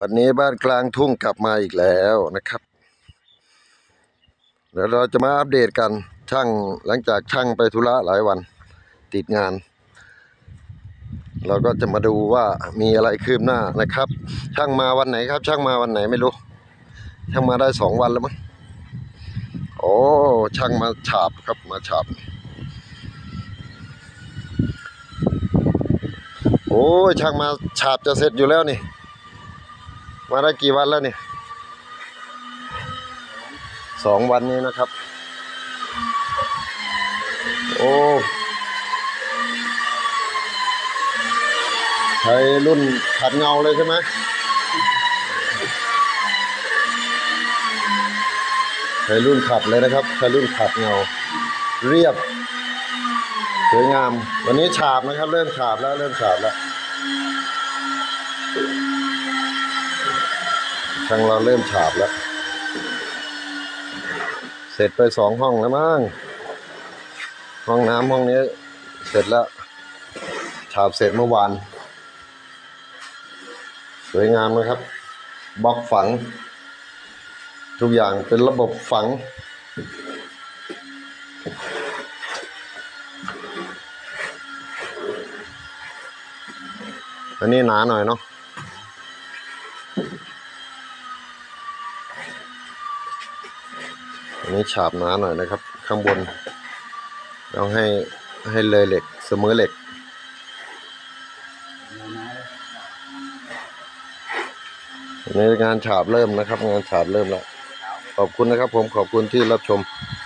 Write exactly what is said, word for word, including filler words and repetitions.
วันนี้บ้านกลางทุ่งกลับมาอีกแล้วนะครับเดี๋ยวเราจะมาอัปเดตกันช่างหลังจากช่างไปธุระหลายวันติดงานเราก็จะมาดูว่ามีอะไรคืบหน้านะครับช่างมาวันไหนครับช่างมาวันไหนไม่รู้ช่างมาได้สองวันแล้วมั้งโอ้ช่างมาฉาบครับมาฉาบโอ้ช่างมาฉาบจะเสร็จอยู่แล้วนี่มาได้กี่วันแล้วนี่สองวันนี้นะครับโอ้ใช้รุ่นขัดเงาเลยใช่ไหมใช้รุ่นขัดเลยนะครับใช้รุ่นขัดเงาเรียบสวยงามวันนี้ฉาบนะครับเริ่มฉาบแล้วเริ่มฉาบแล้วช่างเราเริ่มฉาบแล้วเสร็จไปสองห้องแล้วมั้งห้องน้ำห้องนี้เสร็จแล้วฉาบเสร็จเมื่อวานสวยงามนะครับบล็อกฝังทุกอย่างเป็นระบบฝังอันนี้หนาหน่อยเนาะอันนี้ฉาบหนาหน่อยนะครับข้างบนต้องให้ให้เลยเหล็กเสมอเหล็กอันนี้งานฉาบเริ่มนะครับงานฉาบเริ่มแล้วขอบคุณนะครับผมขอบคุณที่รับชม